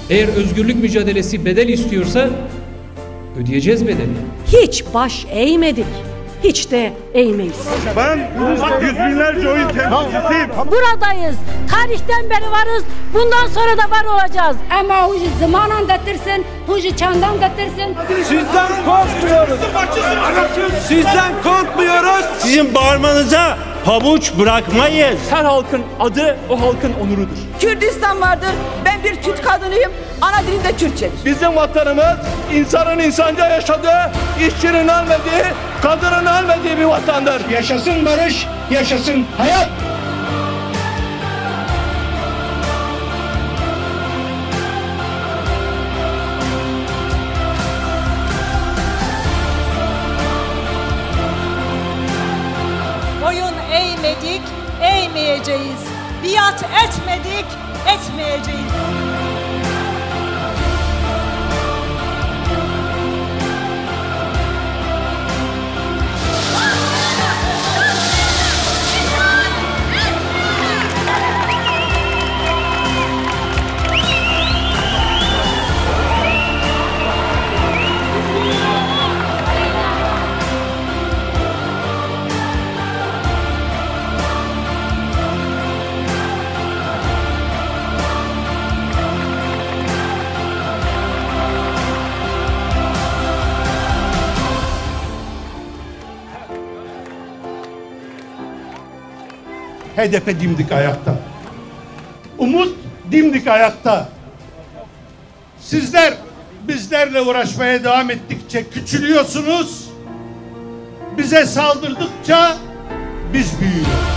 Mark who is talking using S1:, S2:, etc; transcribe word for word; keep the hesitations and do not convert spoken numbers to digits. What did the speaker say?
S1: Eğer özgürlük mücadelesi bedel istiyorsa ödeyeceğiz bedeli.
S2: Hiç baş eğmedik. Hiç de eğmeyiz.
S3: Ben yüz binlerce oyun temsilcisiyim.
S2: Buradayız. Tarihten beri varız. Bundan sonra da var olacağız.
S4: Ama hucu zaman anlatırsın, hucu çandan anlatırsın.
S5: Sizden korkmuyoruz. Sizden korkmuyoruz. Sizin bağırmanıza pabuç bırakmayız.
S6: Her halkın adı o halkın onurudur.
S7: Kürdistan vardır. Ben bir Kürt kadınıyım. Ana dilim de Kürtçedir.
S3: Bizim vatanımız insanın insanca yaşadığı, işçinin ölmediği, kadının ölmediği bir vatandır.
S8: Yaşasın barış, yaşasın hayat.
S9: Boyun eğmedik, eğmeyeceğiz. Biat etmedik, etmeyeceğiz.
S10: H D P dimdik ayakta. Umut dimdik ayakta. Sizler bizlerle uğraşmaya devam ettikçe küçülüyorsunuz. Bize saldırdıkça biz büyüyoruz.